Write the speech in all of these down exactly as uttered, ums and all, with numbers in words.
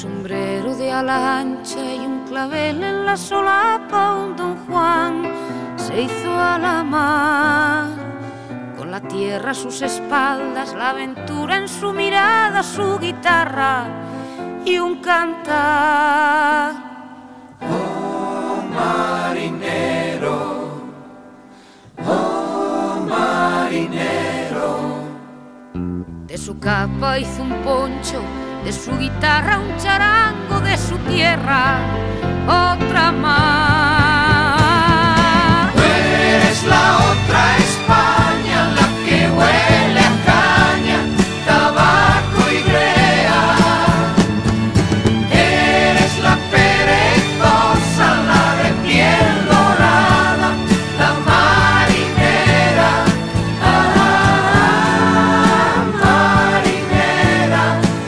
sombrero de ala ancha y un clavel en la solapa, un don Juan se hizo a la mar. Con la tierra a sus espaldas, la aventura en su mirada, su guitarra y un cantar. Oh marinero, oh marinero. De su capa hizo un poncho, de su guitarra un charango, de su tierra otra más. Tú eres la otra España, la que huele a caña, tabaco y brea. Eres la perezosa, la de piel dorada, la marinera. Ah, marinera.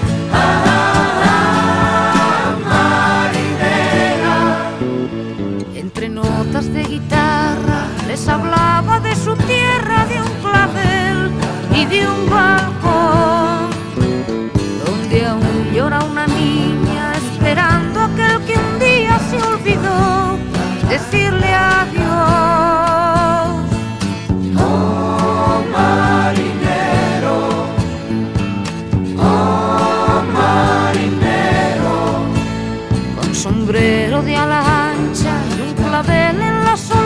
Entre notas de guitarra les hablaba de su tierra, de un clavel y de un balcón, donde aún llora una niña esperando a aquel que un día se olvidó decirle adiós. Oh marinero, oh marinero. Con sombrero de ala ancha y un clavel en la soledad,